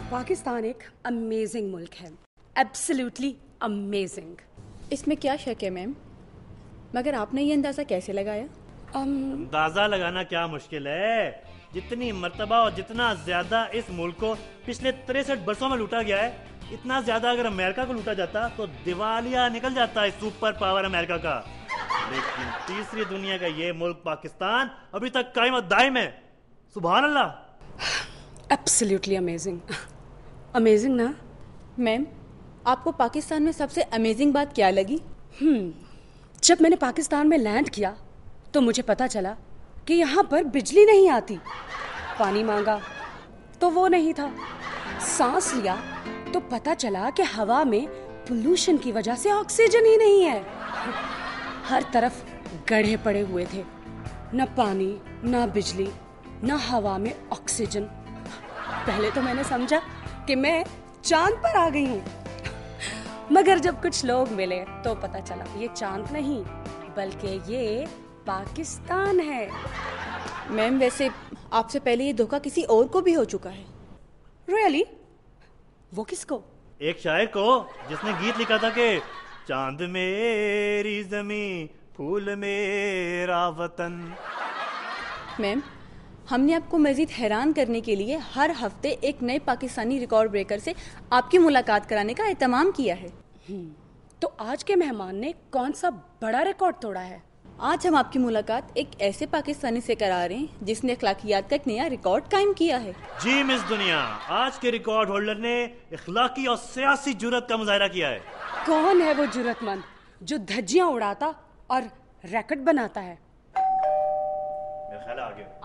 पाकिस्तान एक अमेजिंग मुल्क है, एब्सोल्युटली अमेजिंग। इसमें क्या शक है मैम, मगर आपने ये अंदाज़ा कैसे लगाया? अंदाजा लगाना क्या मुश्किल है। जितनी मर्तबा और जितना ज्यादा इस मुल्क को पिछले 63 बरसों में लूटा गया है, इतना ज्यादा अगर अमेरिका को लूटा जाता तो दिवालिया निकल जाता है सुपर पावर अमेरिका का। लेकिन तीसरी दुनिया का ये मुल्क पाकिस्तान अभी तक कायम दायम है। सुभान अल्लाह। Absolutely amazing. अमेजिंग ना मैम, आपको पाकिस्तान में सबसे अमेजिंग बात क्या लगी? जब मैंने पाकिस्तान में लैंड किया तो मुझे पता चला कि यहाँ पर बिजली नहीं आती। पानी मांगा तो वो नहीं था। सांस लिया तो पता चला कि हवा में पोल्यूशन की वजह से ऑक्सीजन ही नहीं है। हर तरफ गड्ढे पड़े हुए थे, न पानी, न बिजली, न हवा में ऑक्सीजन। पहले तो मैंने समझा कि मैं चांद पर आ गई हूँ, मगर जब कुछ लोग मिले तो पता चला ये चांद नहीं बल्कि ये पाकिस्तान है। मैम, वैसे आपसे पहले ये धोखा किसी और को भी हो चुका है। रियली? वो किसको? एक शायर को, जिसने गीत लिखा था कि चांद मेरी जमीन, फूल मेरा वतन। मैम, हमने आपको मजीद हैरान करने के लिए हर हफ्ते एक नए पाकिस्तानी रिकॉर्ड ब्रेकर से आपकी मुलाकात कराने का एहतमाम किया है। तो आज के मेहमान ने कौन सा बड़ा रिकॉर्ड तोड़ा है? आज हम आपकी मुलाकात एक ऐसे पाकिस्तानी से करा रहे हैं जिसने अखलाकियात का एक नया रिकॉर्ड कायम किया है। जी मिस दुनिया, आज के रिकॉर्ड होल्डर ने इखलाकी और सियासी जुर्रत का मुजाहरा किया है। कौन है वो जुर्रतमंद जो धज्जियां उड़ाता और रैकेट बनाता है? मेरा ख्याल आ गया।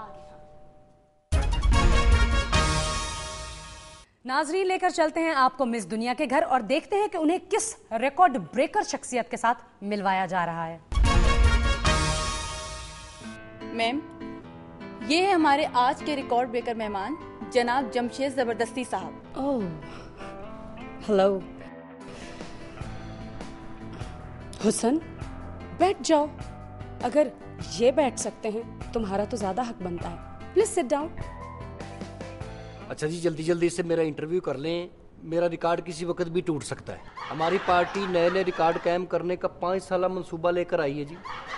नाजरीन, लेकर चलते हैं आपको मिस दुनिया के घर और देखते हैं कि उन्हें किस रिकॉर्ड ब्रेकर शख्सियत के साथ मिलवाया जा रहा है। मैम, ये है हमारे आज के रिकॉर्ड ब्रेकर मेहमान जनाब जमशेद जबरदस्ती साहब। Oh, hello. हुसन, बैठ जाओ। अगर ये बैठ सकते हैं तुम्हारा तो ज्यादा हक बनता है। Please sit down. अच्छा जी, जल्दी जल्दी से मेरा इंटरव्यू कर लें। मेरा रिकॉर्ड किसी वक्त भी टूट सकता है। हमारी पार्टी नए नए रिकॉर्ड कायम करने का 5 साल मंसूबा लेकर आई है जी।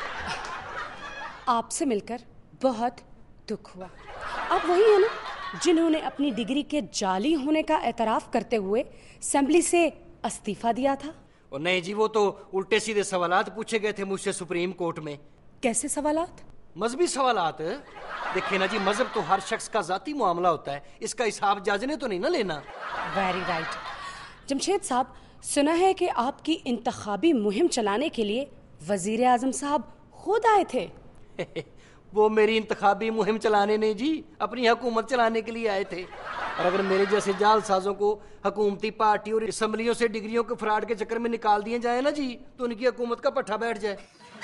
आपसे मिलकर बहुत दुख हुआ। आप वही है ना जिन्होंने अपनी डिग्री के जाली होने का एतराफ करते हुए असेंबली से इस्तीफा दिया था? और नहीं जी, वो तो उल्टे सीधे सवालात पूछे गए थे मुझसे सुप्रीम कोर्ट में। कैसे सवालात? मजहबी सवालात। देखिए ना जी, मजहब तो हर शख्स का जाती मामला होता है, इसका हिसाब जज ने तो नहीं ना लेना। Very right. जमशेद साहब, सुना है कि आपकी इंतखाबी मुहिम चलाने के लिए वजीर आजम साहब खुद आए थे। वो मेरी इंतखाबी मुहिम चलाने नहीं जी, अपनी हुकूमत चलाने के लिए आए थे। और अगर मेरे जैसे जालसाजों को हुकूमती पार्टी और असम्बलियों से डिग्रियों के फ्रॉड के चक्कर में निकाल दिए जाए ना जी, तो उनकी हुकूमत का पट्टा बैठ जाए।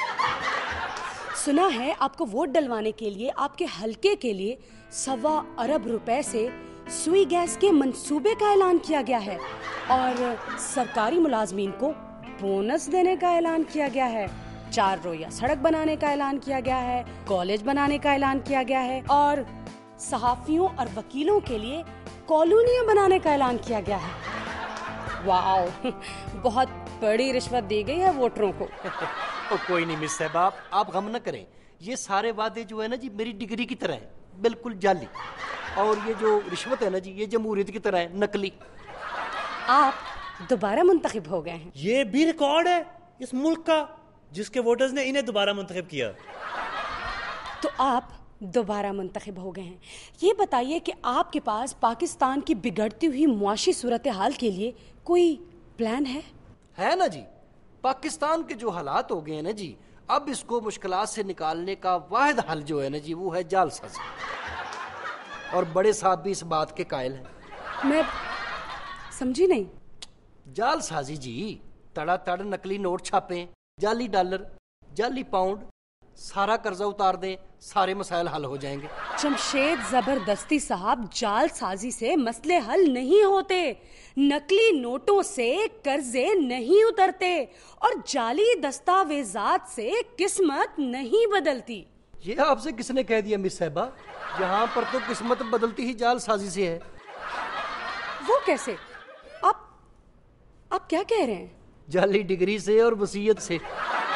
सुना है आपको वोट डलवाने के लिए आपके हलके के लिए 1.25 अरब रुपए से सुई गैस के मंसूबे का ऐलान किया गया है और सरकारी मुलाजमीन को बोनस देने का ऐलान किया गया है। 4 रोया सड़क बनाने का ऐलान किया गया है, कॉलेज बनाने का ऐलान किया गया है और सहाफियों और वकीलों के लिए कॉलोनियां बनाने का ऐलान किया गया है। वाओ, बहुत बड़ी रिश्वत दी गई है वोटरों को। और कोई नहीं मिस साहब, आप गम न करें। ये सारे वादे जो है ना जी, मेरी डिग्री की तरह है, बिल्कुल जाली। और ये जो रिश्वत है ना जी, ये जमहूरियत की तरह है, नकली। आप दोबारा मुंतखब हो गए हैं। ये भी रिकॉर्ड है इस मुल्क का, जिसके वोटर्स ने इन्हें दोबारा मुंतखब किया। तो आप दोबारा मुंतखब हो गए हैं। ये बताइए कि आपके पास पाकिस्तान की बिगड़ती हुई मुआशी सूरत हाल के लिए कोई प्लान है? है ना जी, पाकिस्तान के जो हालात हो गए हैं ना जी, अब इसको मुश्किलात से निकालने का वाहिद हल जो है ना जी, वो है जालसाजी। और बड़े साहब भी इस बात के कायल हैं। मैं समझी नहीं। जालसाजी जी, तड़ातड़ नकली नोट छापें, जाली डॉलर, जाली पाउंड, सारा कर्जा उतार दें, सारे मसाइल हल हो जाएंगे। जमशेद जबरदस्ती साहब, जालसाजी से मसले हल नहीं होते, नकली नोटों से कर्जे नहीं उतरते और जाली दस्तावेजात से किस्मत नहीं बदलती। ये आपसे किसने कह दिया मिस साहबा? यहाँ पर तो किस्मत बदलती ही जालसाजी से है। वो कैसे? आप क्या कह रहे हैं? जाली डिग्री से और वसीयत से।